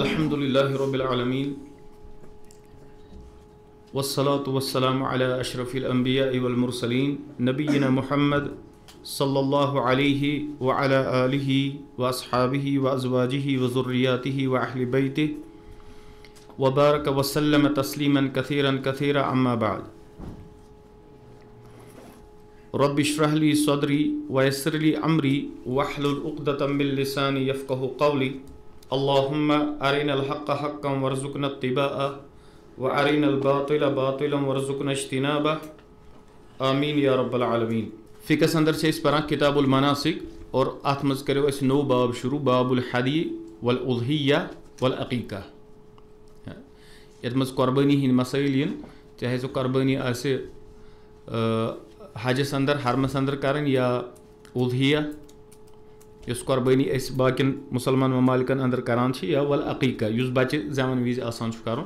अल्हम्दुलिल्लाहि रब्बिल आलमीन वस्सलातु वस्सलामु अला अशरफिल अंबिया वल मुरसलीन नबिय्यिना मुहम्मद सल्लल्लाहु अलैहि व अला आलिहि व अस्हाबिहि व अज़वाजिहि व ज़ुर्रिय्यातिहि व अहलि बैतिहि व बारक व सल्लम तस्लीमन कसीरन कसीरा अम्मा बाद। रब्बि इश्रह ली सदरी व यस्सिर ली अमरी वहलुल उक़दतम मिन लिसानी यफ़क़हू क़ौली। अल्लाहुम्मा अरिनल हक़्क़ हक़्क़न वरज़ुक़ना इत्तिबाअह व अरिनल बातिला बातिलन वरज़ुक़ना इज्तिनाबह। आमीन या रब्बल आलमीन। फ़िक़्ह अंदर से परां किताबुल मनासिक और अत मज़ करो अस नो बाब शुरू बाबुल हदी वल उज़हिया वल अक़ीक़ा। यत मज़ क़ुरबानी हिंद मसाइल यन चाहे सो क़ुरबानी आसे हजस अंदर हरमस अंदर करन या उज़हिया युस क़ुरबानी अस बाकिन मुसलमान ममालिकन अंदर करान छी या वल अक़ीक़ा युस बच्चे ज़मन विज़ आसान छु करन।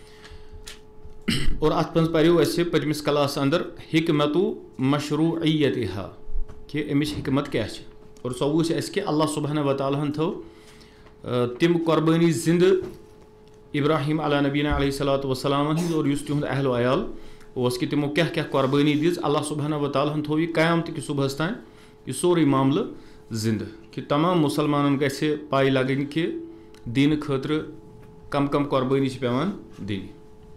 और अत मज़ पर्यो अस पचमिस क्लास अंदर हिकमतु मशरूइयतिहा कि अमिच हिकमत क्या छ। और सो वुच अस कि अल्लाह सुब्हानहु व तआला हन थो तिम क़ुरबानी जिंद इब्राहिम अला नबीना अलैहिस्सलातु वस्सलाम हिंद और युस तिहुंद अहल अयाल ओस कि तिमो क्या क्या क़ुरबानी दिज अल्लाह सुब्हानहु व तआला हन थो क़यामत कि सुबहस तान यह सोरे मामल जिंद कि तमाम मुसलमानन गसे पाई लगन कि दीन खतर कम कम क़ुरबानी पेवान दिन।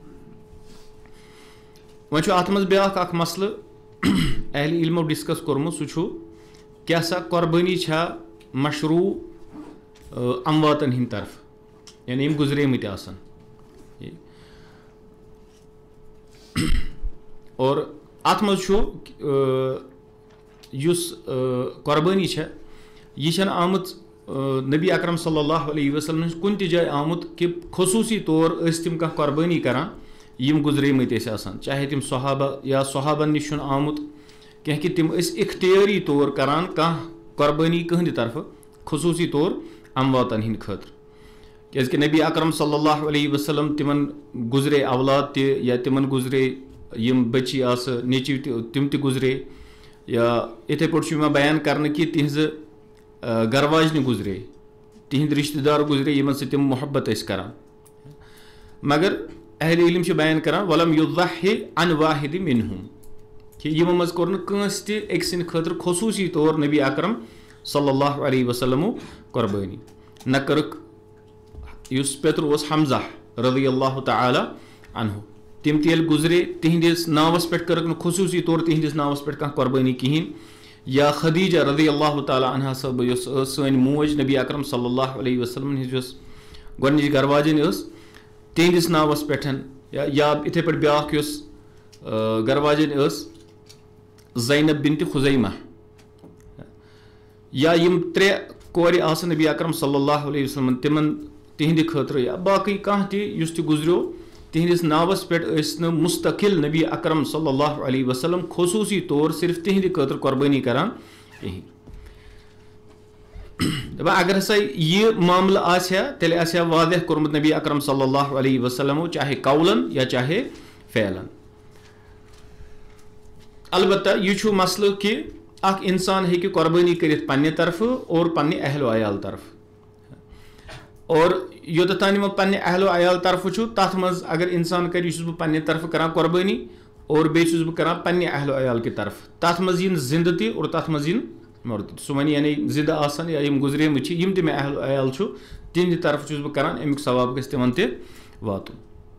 वह अत मज ब्याख अख मसल अहल इल्मो डिस्कस कोर्मुत सह क्या सा क़ुरबानी छा मशरू अमवातन हिंद तरफ यानी यम गुजरेमत आसन। और अत मज युस क़ुरबानी छा यह आमुत नबी अकरम सल्लल्लाहु अलैहि वसल्लम कुन ति जाय आमुत कि खसूसी तौर तिम कह क़ुरबानी करान यम गुजरेमत आसान चाहे तिम सहाबा या सहाबन निश आमुत कह कि तिम इख्तियारी तौर करान कह क़ुरबानी कहंद तरफ खसूसी तौर अमवातन हिंद खतर क्या नबी अकरम सल्लल्लाहु अलैहि वसल्लम तिमन गुजरे औलाद ति या तिमन गुजरे यम बच्ची आस नेचि तिम ति गुजरे या इथे पे बयान कर कि तिहज गरवाजन गुजरे तिहद रिश्तेदार गुजरे यमन से तिम मोहब्बत करान मगर अहल इल्म बयान करान वलम युज़्ज़हि अन वाहिद मिनहुम कि यमो मज कोर कंस ति एक सिन खतर खसूसी तौर नबी अकरम सल्लल्लाहु अलैहि वसल्लम क़ुरबानी न करक युस पेत्र ओस हमजा रज़ियल्लाहु तआला अन्हु तिम तेल गुजरे तिहंदिस नावस पे करक न खसूसी तौर तिहंदिस नावस पे कह क़ुरबानी कहिन या खदीजा रज़ियल्लाहु तआला अन्हा सब युस सन मोज नबी अकरम सल्लल्लाहु अलैहि वसल्लम हिज गोडनिच गरवाजन तिहंदिस नावस पे या इथे पे ब्याख युस गरवाजन ज़ैनब बिन्त खुज़ैमा या यम त्रे कोर आसन नबी अकरम सल्लल्लाहु अलैहि वसल्लम तिमन तिहंद खतर या बाकी कह ति गुजरो तिहंदिस नावस पे मुस्तकिल नबी अकरम सल्लल्लाहु अलैहि वसल्लम खसूसी तौर सिर्फ तिहंद खतर क़ुरबानी करान कहीं। अगर हसा यह मामल आसा तेल आसा वाज़ह कोरमुत नबी अकरम सल्लल्लाहु अलैहि वसल्लम चाहे कौलन या चाहे फ़ेलन। अलबत्ता यह मसल कि अख इंसान हेकि क़ुरबानी करित पन्ने तरफ और पन्ने अहल अयाल तरफ और योत तान वो पन्ने अहल अयाल तरफ तथ मज अगर इंसान कर बह पन्ने तरफ करान क़ुरबानी और बेस बह करान पन्ने अहल अयाल के तरफ तथ मज यन जिंद ति और तथ मज यन मुर्द सो वन यानी जिंद आसन या यम गुजरेम यम ते मे अहल अयाल तिहंद तरफ बह करान अमुक सवाब गस तिमन ते वातुन।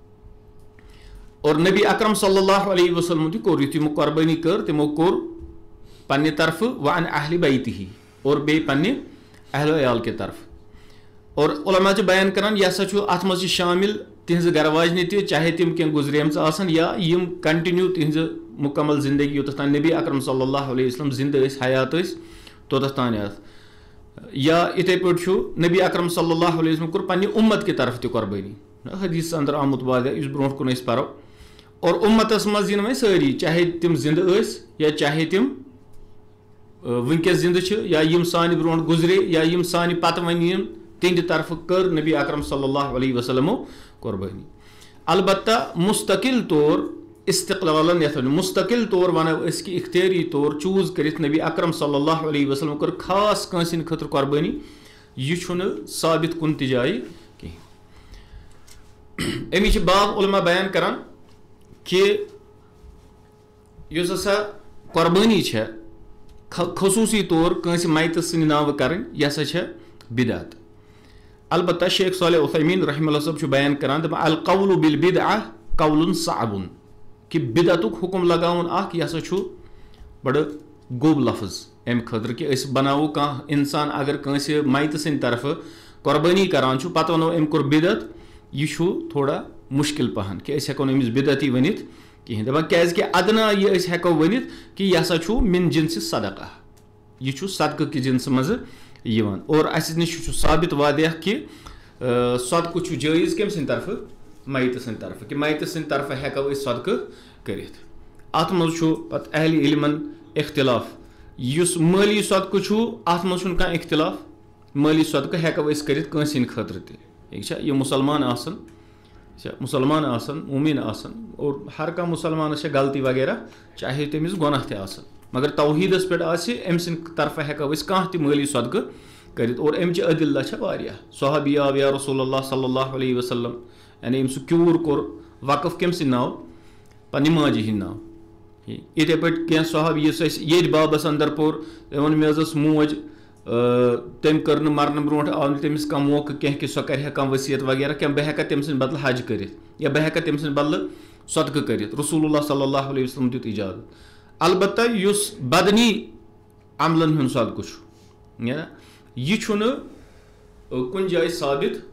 और नबी अकरम सल्लल्लाहु अलैहि वसल्लम ति कोर तिमो क़ुरबानी कर तिमो कोर पन्ने तरफ व अन अहल बैतिही और बे पन्ने अहल अयाल के तरफ। और उलमा बयान करान यह हसा अत मज शामिल तिहज गरवाजन ति चाहे तिम क्या गुजरेम आसन या यम कंटिन्यू तिहज मुकम्मल जिंदगी योत तान नबी अकरम सल्लल्लाहु अलैहि वसल्लम जिंद हयात तोतस तान या इथे पे नबी अकरम सल्लल्लाहु अलैहि वसल्लम कोर पन्ने उम्मत के तरफ ति क़ुरबानी हदीस अंदर आमुत वाज़ह ब्रोह कुन परो और उम्मतस मज इन वह सारी चाहे तिम जिंद या चाहे तिम वनकस जिंद या यम सान ब्रोह गुजरे या यम सान पत वन तिहंद तरफ कर नबी अकरम सल्लल्लाहु अलैहि वसल्लम क़ुरबानी। अलबत्ता मुस्तकिल तौर इस्तिक़लालन यथ मुस्तकिल तौर वनो कि इख्तियारी तौर चूज करित नबी अकरम सल्लल्लाहु अलैहि वसल्लम कर खास कंसिन खतर क़ुरबानी यह साबित कुन ति जाय कहीं। अमिच बाब उलमा बयान करान कि युस हसा कुर्बानी छे खसूसी तौर कंस माइत सिंद नाव करन यह हसा छे बिदअत। अलबत्ता शेख सालेह उथैमीन रहमतुल्लाह सब बयान करान दपान अल कौलु बिल बिदअह कौलुन सअबुन कि बिदअतुक हुक्म लगाउन अख यह हसा छु बड़ गोब लफ्ज अम खतर कि अस बनावो कह इंसान अगर कंस माइत सिंद तरफ कुर्बानी करान छु पत वनो अम कोर बिदअत यह छु थोड़ा मुश्किल पहन कि अस हेको अमिस बिदअती वनित कहीं दपान क्याज कि अदना यह अस हेको वनित कि यह हसा छु मिन जिन्स सदका यह छु सदका कि जिन्स मज यिवान और अस निश छु साबित वादिह कि सदका छु जायज कम सिंद तरफ माइत सिंद तरफ कि माइत सिंद तरफ हेको अस सदका करित। अत मज छु पत अहल इल्मन इख्तिलाफ युस माली सदका छु अत मज छु कह इख्तिलाफ माली सदका हेको अस करित कंस हिंद खतर ते ठीक छा ये मुसलमान आसन मुसलमान आसन मुमिन आसन और हर कह मुसलमान गलती वगैरह चाहे तमिस गुनाह ते आसन मगर तौहीदस पे अम सिंद तरफ हेको अस कह त माली सदका करित और अमच अदिल्ला छ वारिया सहाबी आव या रसूलुल्लाह सल्लल्लाहु अलैहि वसल्लम यानी अम क्यूर कोर वक़फ कम सिंद नाव पन्ने माजी हिंद नाव इथे पे कह सहाबी ये बाबस अंदर पोर वन मे मोज तम कर मरन ब्रोट आव तमिस कह मौका कह कि सह कर कह वसीयत वगैरह क्या बह हेका तम सिंद बदल हज कर या बह हेका तम सिंद बदल सदका कर रसूलुल्लाह सल्लल्लाहु अलैहि वसल्लम दित इजाजत। अलबत्ता युस बदनी अमलन हुन सदका यह कुन जाय साबित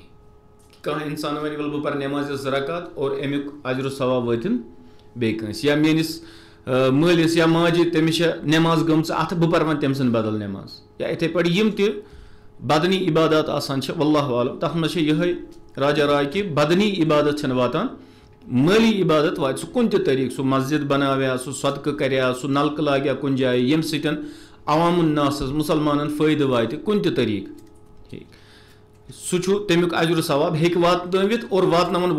कह इंसान वन वल बह पर नमाज 2 रकात और अमुक अजर सवाब वातिन बेकस या मेनिस मालिस या माजी तमिस नमाज गम अत बह पर तम सिंद बदल नमाज या इथे पे यम त बदनी इबादत आसान वल्लाहु आलम तथ मज यह राजा राय कि बदनी इबादत वातान माली इबादत वात सह कुन तरीक सह मस्जिद बनाव्या सह सदका कर्या सह नलक लाग्या कुन जाय यम सतन अवामुन नास मुसलमान फायदे वात कुन तरीक ठीक सह तमिक अजर सवाब हेक वातनवित और वातनावन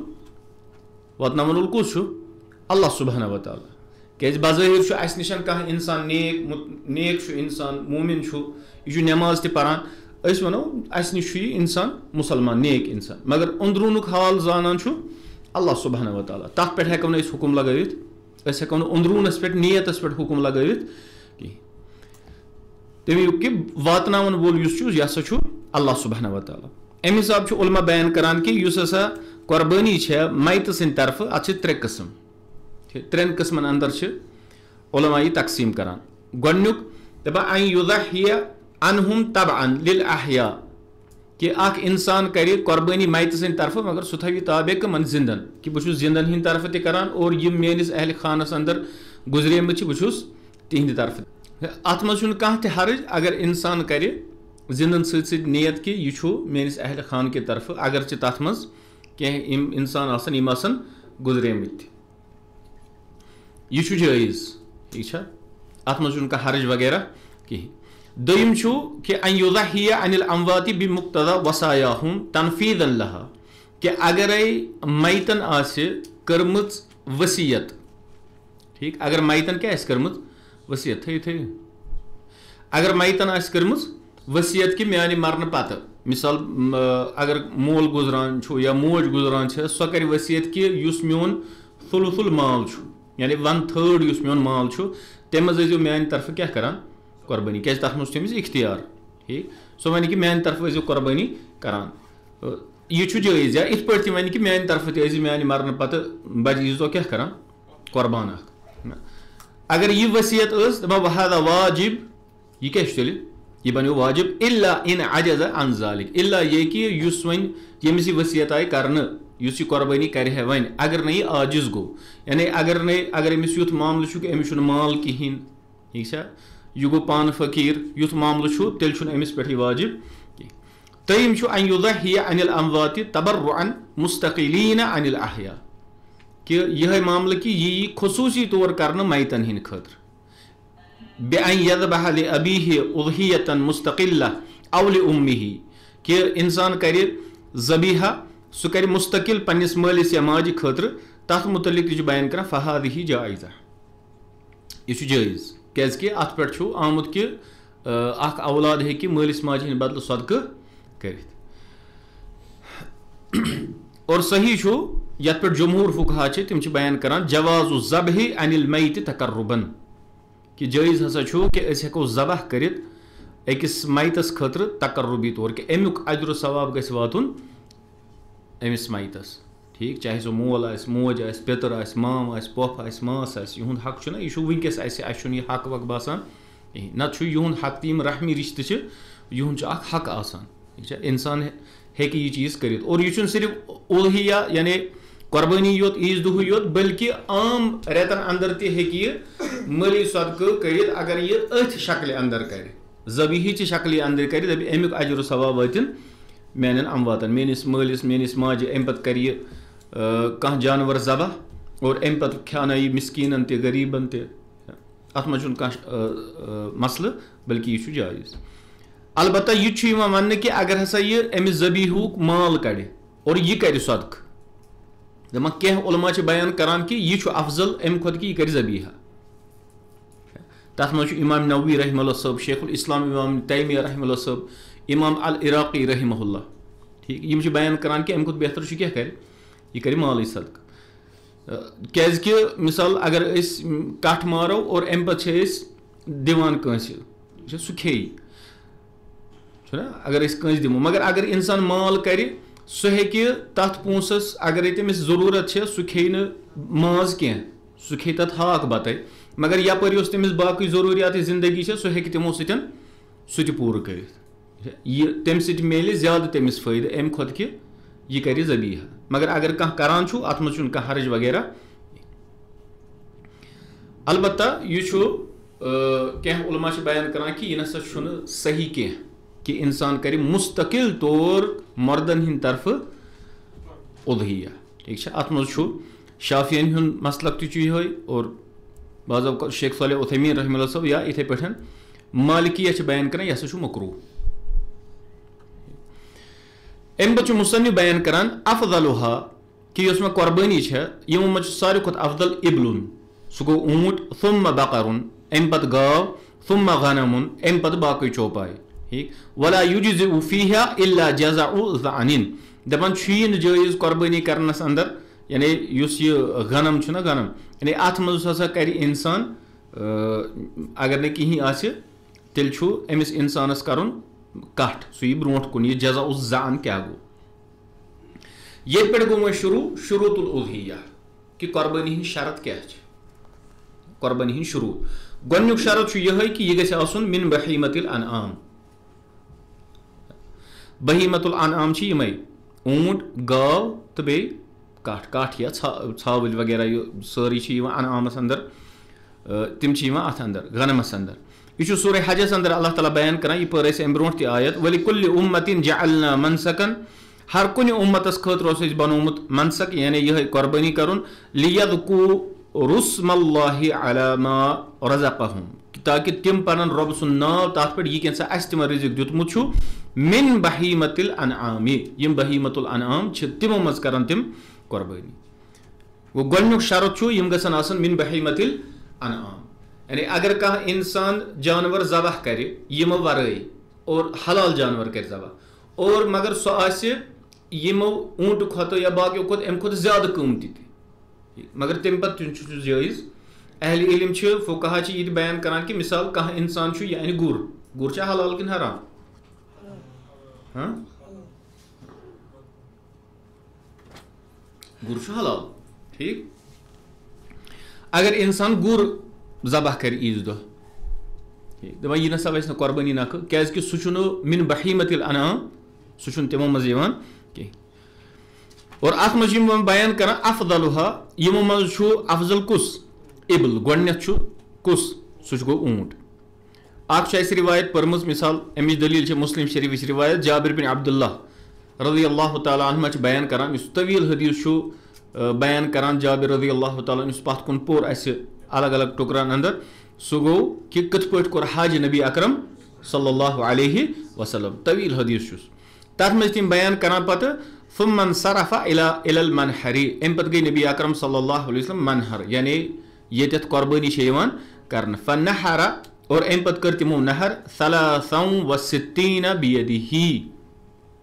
वोल कुस अल्लाह सुब्हानहु व तआला क्या बज़ाहिर अस निश कह इंसान नेक इंसान मोमिन यह नमाज त परान अस वनो अस निश इंसान मुसलमान नेक इंसान मगर अंदरूनुक हाल जानान अल्लाह सुब्हानहु व तआला तथ पे हेको न हुक्म लगावित अस हेको अंदरूनस पे नियतस पे हुक्म लगावित कहीं तमिक कि वातनावन वोल यह हसा अल्लाह सुब्हानहु व तआला। अमि हिसाब उलमा बयान करान कि युस हसा कुर्बानी माइत सिंद तरफ अत 3 किस्म 3 किस्मन अंदर उलमा यह तकसीम करान गोडनुक दपान अन युज़हिया अनहुम तबअन लिल अहया कि अख इंसान कर कुर्बानी माइत सिंद तरफ मगर सह थी ताबे कमन जिंदन कि बह जिंदन हिंद तरफ त करान और यम मेनिस अहल खानस अंदर गुजरेमत बह तिहंद तरफ अत मज कह त हर्ज अगर इंसान कर जिंदन सत नियत कि यह मेनिस अहल खान के तरफ अगर तथ मज कह इंसान आसन यम आसन गुजरेमत यह जायज ठीक अत मज हर्ज वगैरह कहीं। दोयम कि अन युज़हिया अनिल अमवाति बिमुक्तदा वसायाहुम तनफीदन लहा कि अगर माइतन कर्मच वसीयत ठीक अगर माइतन क्या कर्मच वसीयत थी अगर माइतन कर्मच वसीयत कि म्यान मरन पत मिसाल अगर मोल गुजरान या मोज गुजरान सह कर वसीयत कि युस मोन थुल माल यानी 1/3 युस मोन माल तम मज म्यान तरफ क्या करान कुर्बानी क्या तथ मज तमिस इख्तियार ठीक सो वन कि म्यान तरफ कुर्बानी करान यह जायज या इत पे वन कि म्यान तरफ म्यान मरन पत बज तो क्या करान कुर्बान अगर यह वसीयत वहादा वाजिब यह क्या तेल यह बनो वाजिब इल्ला इन अजज़ अन ज़ालिक इल्ला ये कि युस वन यमिस वसीयत आय करने युस यह कुर्बानी कर वन अगर न यह आजिज गो यानी अगर अमिस युथ मामल कि अमिस माल कहें ठीक यह गो पान फकीर युथ मामल तेल अमिस पे वाजिब तयम अन युज़हिया अनिल अमवाति तबर्रुअन मुस्तक़िलीन अनिल अहया कि यह मामल कि यह खसूसी तौर कर माइतन हिंद खतर बेअन यज़बह लिअबीहि उज़हियतन मुस्तक़िल्ला औ लिउम्मिहि कि इंसान कर ज़बीहा सह कर मुस्तकिल पन्निस मालिस या माजि खतर तथ मुतलिक बयान कर फ़हादिहि जायज़ा यह जायज़ क्या अत पे आमुत कि अख औलाद हेकि मालिस माजि हिंद बदल सदका कर और सही छो यत पे जमहूर फुकहा तिम बयान करान जवाज़ु ज़ब्हि अनिल मैत तकर्रुबन कि जायज़ हसा छो कि अस हेको ज़बह करित अकिस मैतस खतर तकर्रुबी तौर कि अमुक अजर सवाब गस वातुन अमिस मैतस ठीक चाहे सो मोल आस मोज आस पेतर आस माम आस पोफ आस मास आस युहुंद हक छुना यह वनकस अस यह हक वक बासान नत युहुंद हक तीम रहमी रिश्ते युहुंद हक आसान ठीक इंसान हेकि यह चीज़ करित और यह सिर्फ उल्हिया यानी कुर्बानी योत ईज दुह योत बल्कि आम रेतन अंदर तह माली सदक़ करित अगर यह अथ शक्ल अंदर कर ज़बीही शक्ल अंदर कर दप अमुक अजर सवाब वातिन मेन अमवातन मेनिस मालिस मेनिस माजे अम पे कर कह जानवर ज़बह और अम पे खाना मिस्कीनन ते गरीबन ते अत मज मसल बल्कि यह जायज़ अलबत्ता यह वन कि अगर हसा यह अमिस ज़बीहुक माल कड़े और यह कर सदक़ दपा कह उलमा बयान करान कि यह अफजल अम खुद कि यह कर ज़बीहा तथ मज इमाम नववी रहमहुल्लाह सब शेखुल इस्लाम इमाम तैमिया रहमहुल्लाह सब इमाम अल इराक़ी रहमहुल्लाह ठीक यम बयान करान कि अम खुद बेहतर क्या कर यह कर माल सदक़ क्या मिसाल अगर कट मारो और अम पे दिवान कंस सह खे अगर कंस दिमो मगर अगर इंसान माल कर सह हे तथ पोंसस अगर तमिस जरूरत सह खे माज कह सह खे तथ हाक बत मगर यपर तमिस बाकी जरूरियात जिंदगी सह हे तमो सह पूर कर तम मेल ज्यादा तमिस फायद अम खुद कि यह कर ज़बीहा मगर अगर कह करान अत मज कह हरज वगैरह अलबत्ता यह कह उलमा बयान करान कि यह नसा सही कह कि इंसान कर मुस्तकिल तौर मर्दन हिंद तरफ उल्हिया ठीक अत मज शाफियन हुंद मसलक तह और बाज़ शेख सालेह उथैमीन रहमहुल्लाह सब या इथे पे मालिकिया बयान कर यह हसा मकरूह अम पे मुसन्निफ बयान करान अफदलुहा कि यस कुर्बानी यमो मज सारे खुद अफदल इबलुन सह गो ऊंट थुम्मा बकरुन अम पे गाव थुम्मा गनमुन अम पे बाकी चौपाई ठीक वला युजज़िउ फीहा इल्ला जज़अउ ज़अनिन दपान यह जायज़ कुर्बानी करनस अंदर यानी युस यह गनम गनम यानी अत मज हसा कर इंसान अगर न कहीं आसे तेल अमिस इंसानस करन कट सह ब्रोट कुन यह जज़अउ ज़अन क्या गो ये पे गो शुरूतुल उल्हिया कि कुर्बानी हिंद शरत क्या कुर्बानी हिंद शुरूत गोडनुक शरत यह कि यह गछ आसुन मिन बहीमतिल अनआम बहीमतुल अनआम यमै ऊंट गाव तो बे काठ या छावल वगैरह सारी अनआमस अंदर तिम अत अंदर गनमस अंदर यह सूरह हजस अंदर अल्लाह ताला बयान करान यह पर अम ब्रोट ति आयत वलिकुल्लि उम्मतिन जअलना मनसकन हर कुन उम्मतस खतर बनोमुत मनसक यानी यह कुर्बानी करुन लियज़कुरु रुस्मल्लाहि अला मा रज़क़हुम ताकि तिम पन रब सुन नाव तथ पे यह क्या अस तिम रिज़िक दितमुत मिन बहीमतिल अनआमी यम बहीमतुल अनआम तिमो मज करान तिम कुर्बानी वो गोडनुक शरत यम गसन आसन मिन बहीमतिल अनआम यानी अगर कह इंसान जानवर ज़बह कर यमो वराई और हलाल जानवर कर ज़बह और मगर सह यमो ऊंट खुद या बाकी खुद अम खुद ज्यादा कीमती मगर तम पे जायज़ अहल इल्म फुकहा यह बयान करान कि मिसाल कह इंसान यानी गुर हलाल कि हराम हाँ गुर हलाल ठीक अगर इंसान गुर ज़बह कर ईज दह दपान यह नसा वैस कुर्बानी नख क्या सह मिन बहीमतिल अनआम सह तमो मज कह और अत मज बयान कर अफदलुहा यमो मज अफजल कुस इबल गोडनेथ कुस सह गो ऊंट अख रिवायत पर्मज मिसाल अमिच दलील मुस्लिम शरीफ रिवायत जाबिर बिन अब्दुल्लाह रज़ियल्लाहु तआला अन्हु बयान करान तवील हदीस बयान करान जाबिर रज़ियल्लाहु तआला पथ कुन पोर अलग अलग टुकरान अंदर सह गो कि कथ पे कोर हज नबी अकरम सल्लल्लाहु अलैहि वसल्लम तवील हदीस तथ मज तम बयान करान पत फुम्मन सरफा इलल मनहरी अम पे गई नबी अकरम सल्लल्लाहु अलैहि वसल्लम मनहर यानी ये कुर्बानी कर फनहरा और अम पे कर तमो नहर सलासौ व सित्तीन बियदिही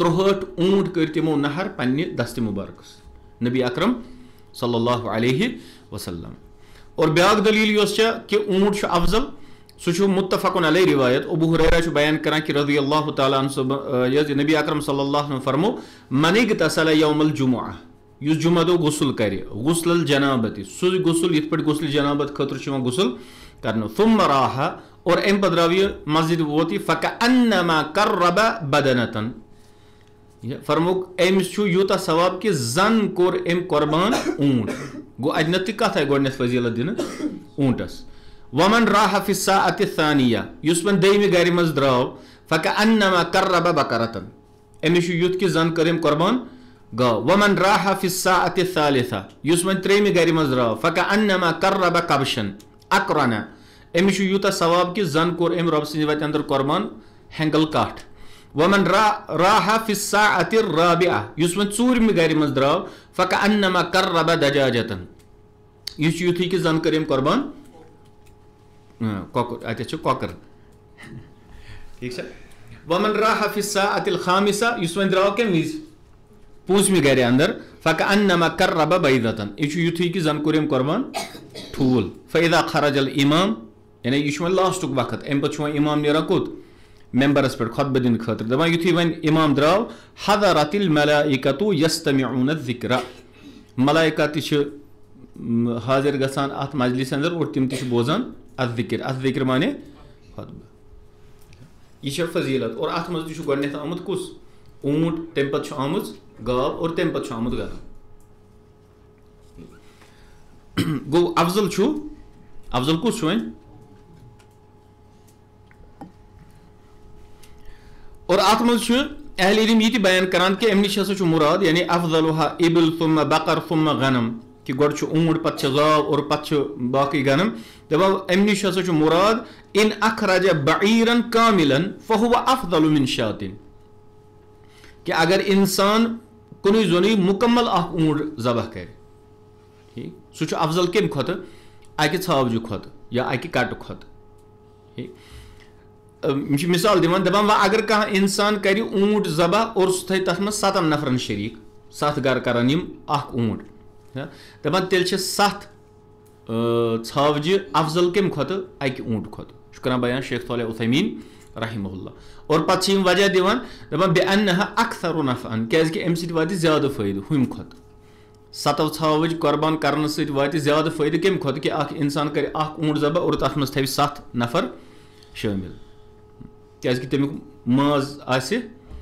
63 ऊंट कर तिमो नहर पन्ने दस्त मुबारक नबी अकरम सल्लल्लाहु अलैहि वसल्लम। और ब्याक दलील योस कि ऊंट छ अफजल सह मुत्तफकुन अलैहि रिवायत अबू हुरैरा बयान करान कि रज़ियल्लाहु तआला अन्हु नबी अकरम सल्लल्लाहु अलैहि वसल्लम फरमो मन इग्तसल यौमल जुमुअह युस जुमा दो गुस्ल करे गुस्ल जनाबती सह गुस्ल यथ पे गुस्ल जनाबत खतर गुस्ल करनो थुम्मा राहा और अम पे द्राव यह मस्जिद वोत फकअन्नमा कर्रबा बदनतन फरमुक अमिस यूता सवाब कि जन कोर अम कुर्बान ऊंट गो अजनत कत आई गोडनेथ फजीलत दिन ऊंटस वमन राह फि साअति सानिया युस वन दयमि गर मज द्राव फकअन्नमा कर्रबा बकरतन अमिस युत कि जन कर कुर्बान गाव वमन राह फि साअति सालिसा युस वन त्रेमि गर मज द्राव फकअन्नमा कर्रबा कबशन अकरना अमिस यूता सवाब कि जन कोर अम रब सद वत अंदर कुर्बान हेंगल काठ वमन राह फि साअति राबिआ युस वन चूरमि गर मज द्राव फकअन्नमा कर्रबा दजाजतन युस युथी कि जन कर कुर्बान कॉकर अत कॉकर ठीक है। वमन राह फि साअतिल खामिसा युस वन द्राव कम विज पूंचमि गर अंदर फकअन्नमा कर्रबा बैदतन युथी कि जन कर कुर्बान ठूल फइदा खरजल इमाम यानी यह लास्ट वक्त अम पे इमाम नेरान कोत मेंबरस पे खुतबा दिन खतर दपान युथी वन इमाम द्राव हदरतिल मलाइकतु यस्तमिऊन ज़िक्र मलाइका ति हाजिर गसान अत मजलिस अंदर और तिम ति बोजान अज़्ज़िक्र माने खुतबा यह फजीलत और अत मज ति गोडनेथ आमुत कुस ऊंट तम पे आमुत गाव और तम पे आमुत गधा गो अफजल कुस वन और अत मज अहले इल्म यह बयान करान कि अमि निश मुराद यानी अफजलुहा इबिल सुम्मा बकर सुम्मा गनम कि गोड ऊंट पे गाव और पे बाकी गनम दपान अमि निश मुराद इन अखरज बईरन कामिलन फहुव अफजलु मिन शातिन कि अगर इंसान कुन जोन मुकम्मल ऊंट जबह कर ठीक सह अफजल कम खुद अकि छावज खुद या अकि कट खुद ठीक मिसाल दिवान दपान वा अगर कह इंसान कर ऊंट जबह और सह तथ मज 7 नफरन शरीक 7 गर करान ऊंट दपान तेल 7 छावज अफजल कम खुद अकि ऊंट खुद करान बयान शेख सालेह उथैमीन रहमहुल्लाह और पे वजह दिवान दपान बेअन्नहा अक्सर नफ़अन क्या अम सत वात ज्यादा फ़ायदे हुम खुद 7 छावज कुर्बान करने सत वात ज्यादा फ़ायदे कम खुद कि इंसान कर ऊंट जबह और तथ मज थव 7 नफर शामिल क्या तमिक माज आसे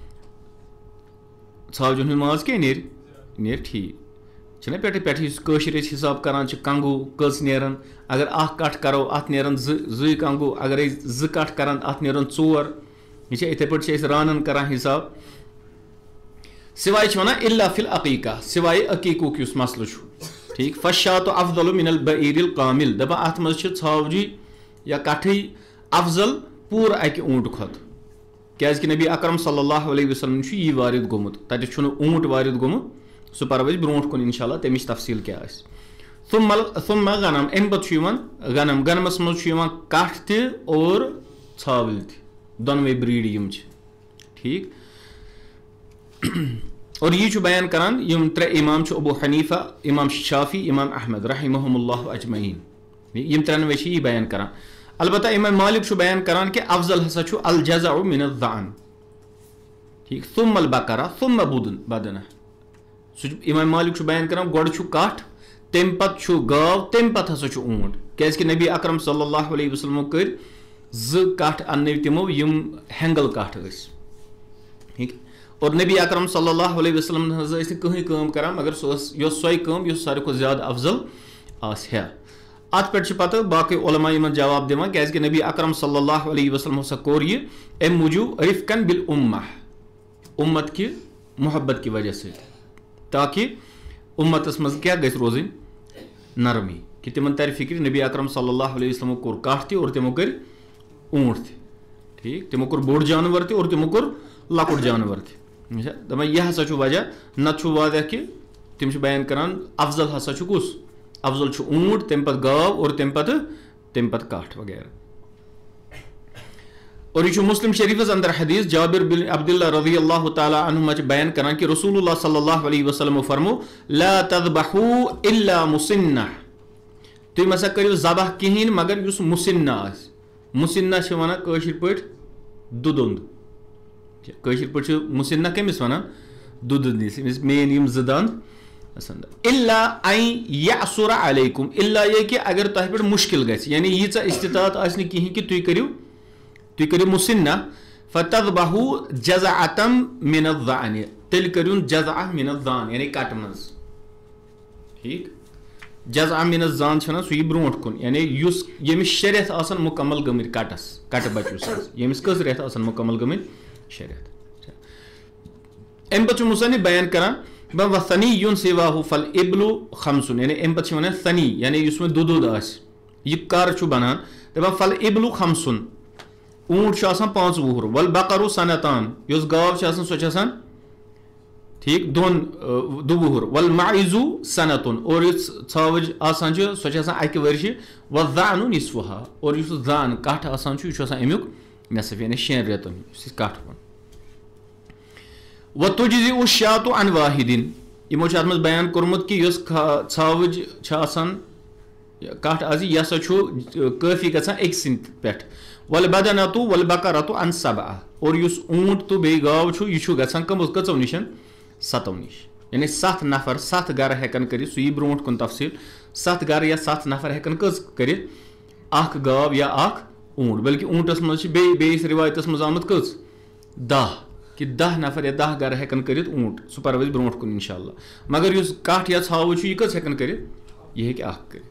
छावजन माज क्या नेर ठीक छना पे कशर हिसाब करान कंगू कस नेरान अगर कट करो अत नेरान 2 कंगू अगर 2 कट करान अत नेरान 4 यह इथे पे रानन करान हिसाब सिवाय वन इल्ला फिल अकीका सिवाय अकीकुक युस मसल ठीक फशातु अफजलु मिनल बईरिल कामिल दपान अत मज छावजी या कठी अफजल पूर अकि ऊंट खुद क्या नबी अकरम सल्लल्लाहु अलैहि वसल्लम यह वारिद गोमुत तत ऊंट वारिद गोमुत सह पर ब्रोट कुन इंशाल्लाह तमिच तफसील क्या सुम्मा गनम अम पे गनम गनमस मज कठ त और छावल दोनवे ब्रीड यम ठीक और यह बयान करान यम 3 इमाम अबू हनीफा इमाम शाफी इमाम अहमद रहमहुमुल्लाह अजमईन यम 3 यह बयान करान अलबत्ता इमाम मालिक बयान करान कि अफजल हसा अल जज़अ मिन अज़्ज़अन ठीक सुम्मल बकरा सुम्मा बदना इमाम मालिक बयान करान गोड कठ तम पे गाव तम पे हसा ऊंट क्या नबी अकरम सल्लल्लाहु अलैहि वसल्लम कर 2 कठ अन्न तमो यम हेंगल कठ ठीक और नबी अकरम सल्लल्लाहु अलैहि वसल्लम हज कहीं काम करान मगर सो काम सारे को ज्यादा अफजल आसहा अत पे पत बाकी उलमा यमन जवाब दिवान क्या नबी अकरम सल्लल्लाहु अलैहि वसल्लम हसा कोर यह अम मूजूब रिफकन बिल उम्मत की मोहब्बत की वजह से ताकि उम्मतस मज क्या गई रोजन नरमी कि तिमन तर फिक्र नबी अकरम सल्लल्लाहु अलैहि वसल्लम कोर कठ त और तिमो कर ऊंट त ठीक तिमो कोर बोड़ जानवर त और तिमो कोर लकुट जानवर त दपान यह हसा वजह नत वादह कि तिम बयान करान अफजल हसा कुस अफजल ऊंट तम पे गाव और तम पे कठ वगैरह और यह मुस्लिम शरीफ अंदर हदीस जाबिर बिन अब्दुल्लाह रज़ियल्लाहु तआला अन्हुमा बयान करान कि रसूलुल्लाह सल्लल्लाहु अलैहि वसल्लम फरमो ला तज़बहू इल्ला मुसिन्ना, तुम मसा करियो ज़बह कहीं मगर युस मुसिन्ना आस। मुसिन्ना छ वनान कशिर पठ दुदुंद, कशिर पठ मुसिन्ना कमिस वनान दुदुंदिस मेन यम जदांद इल्ला आई यसुर अलैकुम, इल्ला ये कि अगर तह पे मुश्किल गस यानी यीचा इस्तितात आसनि कहीं कि तुम करियो मुसिन्ना फतज़बहू जज़अतम मिन अज़्ज़ान, तेल करियो जज़अ मिन अज़्ज़ान यानी कट मज। ठीक जज़अ मिन अज़्ज़ान छना सु ब्रोट कुन यानी युस यमिस शरीयत आसन मुकम्मल गमित कटस कट बचुस यमिस कस रेत आसन मुकम्मल गमित शरीयत। एम पछ मुसन्निफ बयान करान व सनी सिवाहु फल इब्लु खमसुन यानी एम पछ वनान सनी यानी युसमें दुदुद आस यह कर छु बनान दपान फल इब्लु खमसुन ऊंट छु आसान 5 वुहर वल बकरु सनतान युस गाव छु आसान सो छु आसान ठीक दो वुहर वल माइजु सनतुन और युस छावज आसान छु सो छु आसान अकि वर्ष व ज़ानु निस्फुहा और युस ज़ान काठ आसान छु छु आसान एमुक नसफ यानी 6 रेतन युस काठ पन व तुजज़ि उश्शातु अन वाहिदिन यमो छ अतमज बयान कोरमुत कि युस छावज छ आसान काठ आजि यसा छु काफी गछान एक सिंत पेट वल बदनतु वल बकरतु अन सबआ और युस ऊंट तो बे गाव छु यु छु गछान कचो निशन 7 निश यानी 7 नफर 7 गर हेकन करि सु यी ब्रोंट कुन तफसील 7 गर या 7 नफर हेकन कस करि अख गाव या अख ऊंट बल्कि ऊंटस मज बे बेस रिवायतस मज आमत कस 10 कि 10 नफर या 10 गर हेकन करि ऊंट सु परवज ब्रोंट कुन इंशाअल्लाह मगर युस काठ या छाव छु यी कस हेकन करि यह हेक अख करि।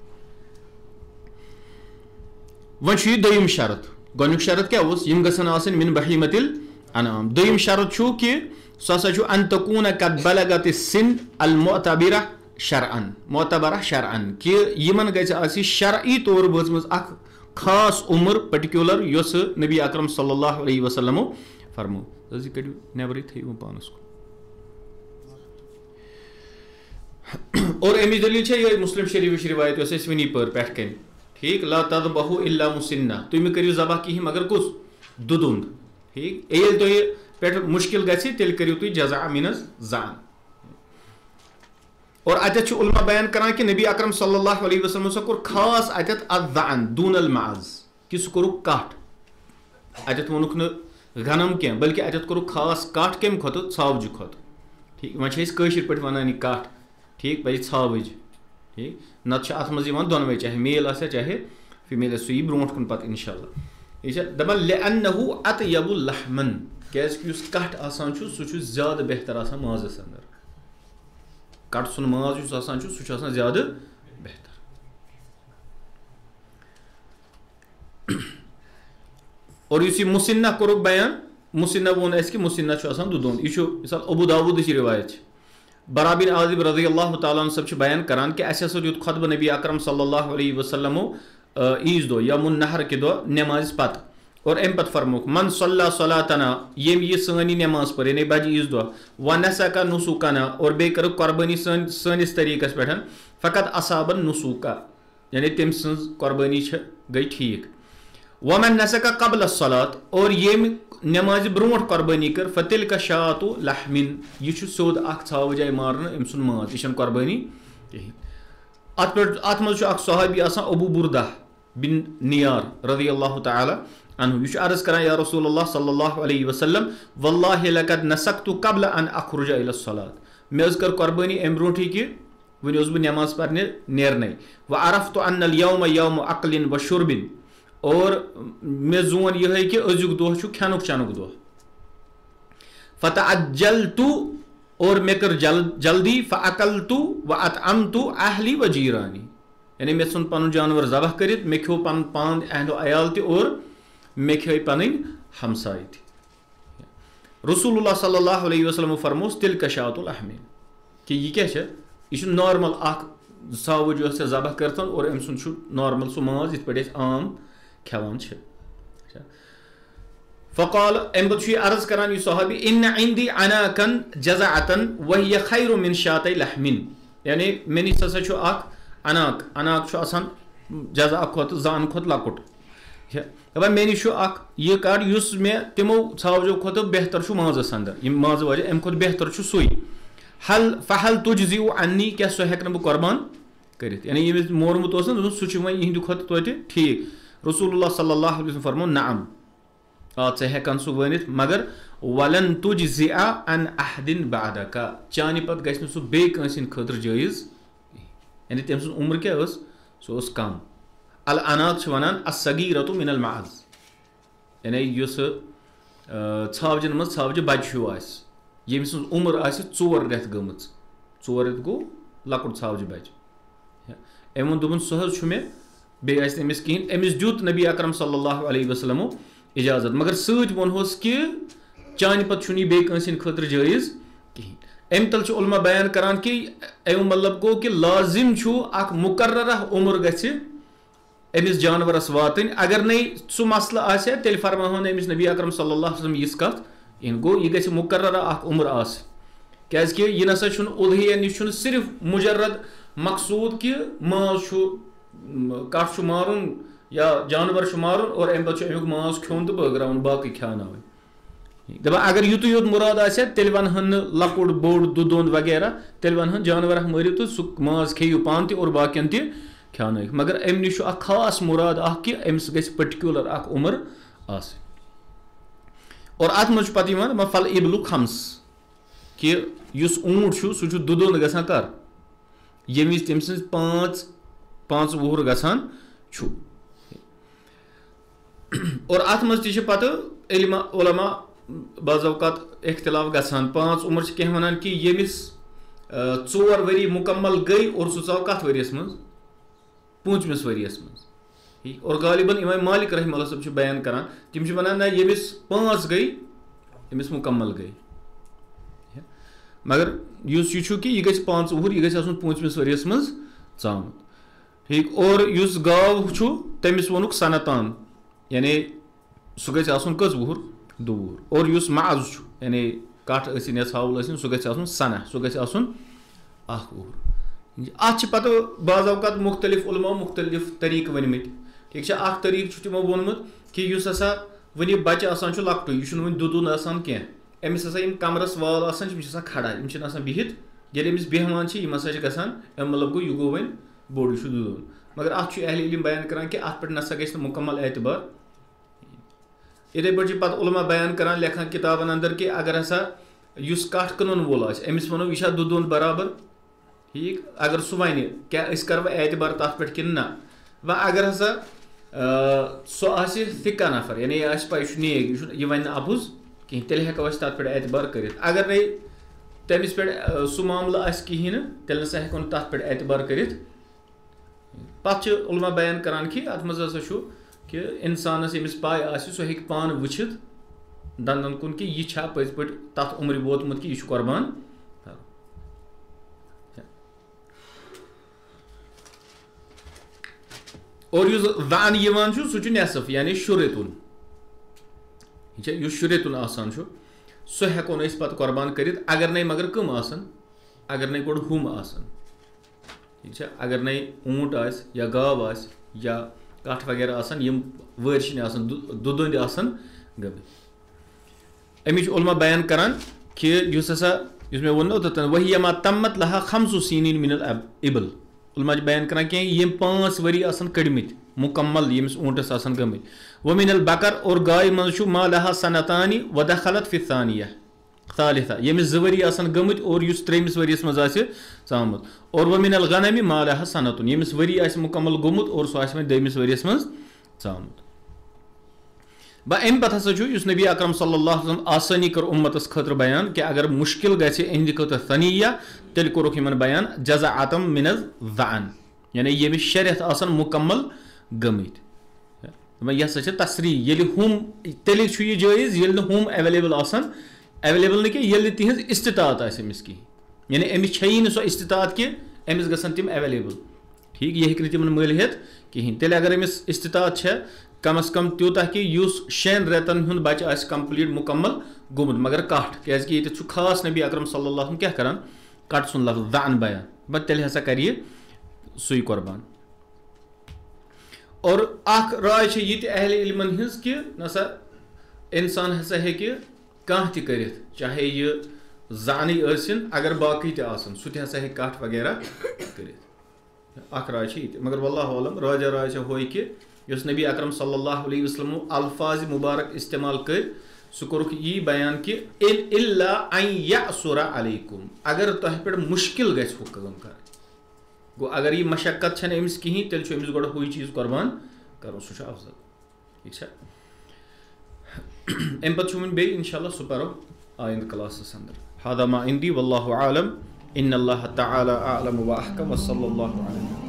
वन दोयम शरत गोनुक शरत क्या यम गसन आसन मिन बहीमतिल अनाम। दोयम शरत छु कि ससा छु अन तकून कद बलगत सिन अल मुअतबरा शरअन कि यमन गछ आसी शरई तौर वचमज अख खास उम्र पर्टिकुलर योस नबी अकरम सल्लल्लाहु अलैहि वसल्लम फरमो जि कडियो नेबर थयो पानस और एमी दलील छे ये मुस्लिम शरीफ रिवायत योस इसवनी पर पेट कन ठीक ला तज़बहू इल्ला मुसिन्ना तुम करियो ज़बह कहीं मगर कुस दुदुंद ठीक एल तो पे मुश्किल गछि तेल करियो तुम जज़अ मिन अज़्ज़ान। और अतत उलमा बयान करान कि नबी अकरम सल्लल्लाहु अलैहि वसल्लम सो कोर खास अतत अज़्ज़ान दून अल माज कि सु कोरु काट अतत वनुक न गनम के बल्कि अतत कोरु खास काट केम खत छावज खत ठीक वन छ कशिर पट वनान काट ठीक भाई छावज ठीक नत अत मज दोनवे चाहे मेल आ चाहे फीमेल सु ब्रोट कुन पत इंशाअल्लाह यह दपान लिअन्नहु अतयबु लहमन क्या कट आसान सु ज्यादा बेहतर आसान माजस अंदर कट सुन माज आसान सु ज्यादा बेहतर। और इस मुसिन्ना कोरुक बयान मुसिन्ना वोन कि मुसिन्ना आसान दुदुंद यह मिसाल अबू दाऊद रिवायत बरा बिन आज़िब रज़ियल्लाहु तआला अन्हु सब बयान करान कि अस युत खुतबह नबी अकरम सल्लल्लाहु अलैहि वसल्लम ईज दो यमुन नहर के दो नमाज पत और अम पत फरमोक मन सल्ला सलातना यम ये सानी नमाज पर यानी बज ईज दो व नसका नुसुकना और बे कर कुर्बानी सनिस तरीकस पे फ़कत असाबन नुसुका यानी तम सज कुर्बानी गई ठीक वमन नसका कबल सलात और यम नमाज ब्रोट कुर्बानी कर फतिल का शातु लहमिन यह सोद अख छाव जाए मारन अम सुन माज यह कुर्बानी कहीं अत मज सहाबी आसान अबू बुरदा बिन नियार रज़ियल्लाहु तआला अन्हु यह अर्ज करान या रसूलुल्लाह सल्लल्लाहु अलैहि वसल्लम वल्लाहि लक़द नसक्तु क़ब्ल अन अखरुज इला सलात मे कर कुर्बानी अम ब्रोट कि वन बह नमाज परने नेरने व अरफ्तु अन्नल यौम यौम अक्लिन व शुर्बिन और मे जोन यह कि अजुक दोह खेनुक चनुक दोह फतअज्जलतु और मे कर जल्दी फ़अकलतु व अतअमतु अहली व जीरानी यानी मे सुन पन जानवर ज़बह कर मे खो पन पान अहलो अयाल और मे खे पन हमसाय रसूलुल्लाह सल्लल्लाहु अलैहि वसल्लम फरमोस तिल कशातुल अहमी कि यह क्या यह नॉर्मल अख सावज ज़बह कर और अम सुन नॉर्मल सु माज इत पे आम खेवान फ़क़ाल अम पे अर्ज करान यह सहाबी इन इंदी अनाकन जज़अतन वहिय खैरु मिन शातै लहमिन यानी मे निश हसा अनाक आसान जज़अ खोत ज़ान खोत लकुट दपान मे निश यह कड़ मे तमो छावजो खुद बेहतर माजस अंदर माज वजह अम खुद बेहतर सुई हल फहल तुजजी अन्नी क्या सह हेक बह कुर्बान कर यानी यमिस मोरमुत सह वह खुद तो ठीक रसूलुल्लाह सल्लल्लाहु अलैहि वसल्लम फरमो नाम े हेकान सह वन मगर वलन तुजज़िअ अन अहदिन बअदका चानि पत गछ सह बे कंसिन खतर जायज यानी तम सु उम्र क्या सह कम अल अनात वनान अस्सगीरतु मिनल माज यानी युस छावजन मज छावज बच्चु यम सु उम्र आसि 4 रेत गमच 4 रेत गो लकुट छावज बच अम वोन दोपन सह मे बे अमिस कहीं अमिस दुत नबी अकरम सल्लल्लाहु अलैहि वसल्लमो इजाजत मगर सत वोनहोस कि चानि पत छुनी बे कंसिन खतर जायज कहीं अम तल उलमा बयान करान कि अम मतलब गो कि लाजिम छु अख मुकर्ररा उम्र गछि अमिस जानवरस वातन अगर नहीं सह मसल आसे तेल फरमाहन अमिस नबी अकरम सल्लल्लाहु अलैहि वसल्लम यिस कथ इन गो यह गछि मुकर्ररा अख उम्र आस क्याजि यह नसा छु उल्हिया निश छु सिर्फ मुजर्रद मकसूद कि माज छु कट छु मारुन या जानवर छु मारुन और अम पत अमुक माज खोन तो बगराउन बाकी ख्यान दपा अगर युत योत मुराद आसे तेल वनहन लकुट बोड़ दुदोंद वगैरह तेल वनहन जानवर मरियो तो सह माज खेयु पान और बाकियन ति ख्यान मगर अम निश खास मुराद कि अमिस गछ पर्टिकुलर उम्र आस और अत मज पे फल इबलु खम्स कि युस ऊंट सह दुदोंद गसान कर ये विज तम सज 5 वुहर गसान और अत मज ति पत उलमा बाज़ौक़ात इख्तिलाफ गसान 5 उम्र कह वन कि यमिस 4 वरी मुकम्मल गई और सह चाव कत वरियस मज 5मिस वरियस मज और गालिबन इमाम मालिक रहमहुल्लाह सब बयान करान तिम वनान ना यमिस 5 गई यमिस मुकम्मल गई मगर युस यह कि यह गछ 5 वुहर यह गछ 5मिस वरियस मज चामुत ठीक और युस गाव तमिस वोनुक सनतान यानी सह गछ कस वुहर 2 वुहर और युस माज यानी कट इन या छावल सह गछ सना सह गछ 1 वुहर अत पत बाज़ौक़ात मुख्तलिफ उलमा मुख्तलिफ तरीक वनमित ठीक अख तरीक तमो वोनमुत कि युस हसा वन बच्चे आसान लकटु यह वन दुदुन आसान कह अमिस हसा कमरस वाल आसान खड़ा यम बिहित ये अमिस बेहमान यम हसा गसान मतलब गो यह गो वन बोड़ यह दुदुन मगर अत अहले इल्म बयान करान कि अत पे नसा गछ मुकम्मल एतबार इथे पे पत उलमा बयान करान लेखान किताबन अंदर कि अगर हसा युस कट कन वोल अमिस वनो यह दुदुन बराबर ठीक अगर सह वन क्या कर एतबार तथ पे कि ना व अगर हसा सह थिका नफर यानी यह पे नेक यह वन अबुज कहीं तेल हेको तथ पे एतबार कर अगर नहीं तमिस पे सह मामला कहीं तेल नसा हेको तथ पे एतबार कर पे उलमा बयान करान कि अत मज हसा कि इंसानस यमिस पाय सह हेक पान वुचित दंदन कुन कि यह पज पे तथ उम्र वोतमुत कि यह कुर्बान और युस दान यवान सह नेसफ यानी शुरेतुन युस शुरेतुन आसान सह हेको न पत कुर्बान कर अगर नहीं मगर कम आसन अगर नहीं गोड़ हुम आसन ठीक अगर नहीं ऊंट आस या गाव आस या कठ वगैरह आसान यम वर्शिन आसान दुदुंद आसान गए अमिच उलमा बयान करान कि युस हसा युस मे वोन ततन वही यमा तम्मत लहा 5 सीनिन मिनल इबल उलमा बयान करान कि यम 5 वरी आसान कड़मित मुकम्मल यमिस ऊंटस आसान गमित व मिनल बकर और गाय मज मा लहा सनतानी व दखलत फि थानिया सालिसा यमिस 2 वरी आसान गमित और युस 3मिस वरियस मज आसे चामुत और व मिनल गनमी मा लहा सनतुन यमिस वरी आसे मुकम्मल गोमुत और सह आसे 2मिस वरियस मज चामुत अम पे हसा नबी अकरम सल्लल्लाहु अलैहि वसल्लम आसानी कर उम्मतस खतर बयान कि अगर मुश्किल गए अहद खतर सनिया तेल कोरक बयान जज़अतम मिनज़ ज़अन यानी यमिस शरीयत आसान मुकम्मल गमित यह हसा तसरी ये हम तेल जायज़ ये हम अवेलेबल आसान अवेलेबल न कि तिहज इस्तितात अमिस कहीं यानी अमिस छई न सो इस्तितात कि अमिस गसन तिम अवेलेबल ठीक यह हेक तिमन मल हेत कहीं तेल अगर अमिस इस्तितात है कम अज कम त्यूता कि युस 6 रेतन हुंद बच्चे आस कंप्लीट मुकम्मल गोमुत मगर कट क्या खास नबी अकरम सल्लल्लाहु अलैहि वसल्लम क्या करान कट सुन लफ्ज़ दान बयान बट तेल हसा कर सुई कुर्बान और अख राय छ ये अहले इल्मन हिंस कि नसा इंसान हसा है कि कह त करित चाहे ये जानी आसिन अगर बाकी त आसन सु हसा है कट वगैरह करित अख राय छ ये मगर वल्लाहु अलम राजा राय छ होय कि यस नबी अकरम सल्लल्लाहु अलैहि वसल्लम अल्फाज मुबारक इस्तेमाल कर सु कोरुक ये बयान कि इल्ला अन यसुरा अलैकुम अगर तह पे मुश्किल गस हो कम कर गो अगर ये मशक्कत छन अमिस कहीं तेल अमिस गोड़ हुई चीज कुर्बान करो सु अफजल ठीक है अम पे वो बे इंशाल्लाह सु परो आइंद क्लास अंदर हादा मा इंदी वल्लाहु आलम इन्नल्लाह तआला अअलम व अहकम व सल्लल्लाहु अलैहि